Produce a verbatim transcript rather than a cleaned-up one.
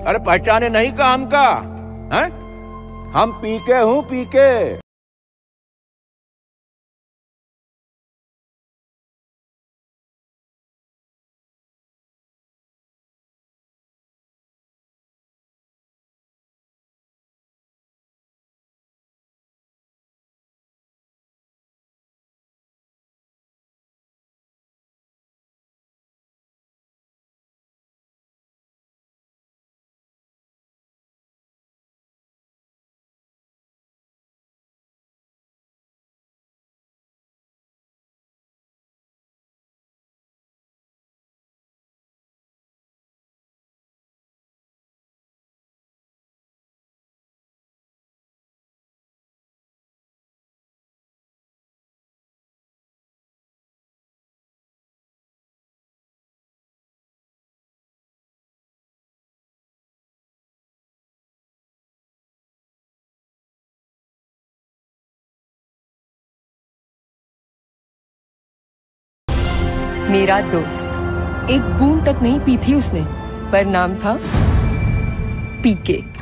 अरे पहचाने नहीं काम का है? हम पीके हूँ पीके। मेरा दोस्त एक बूंद तक नहीं पी थी उसने, पर नाम था पीके।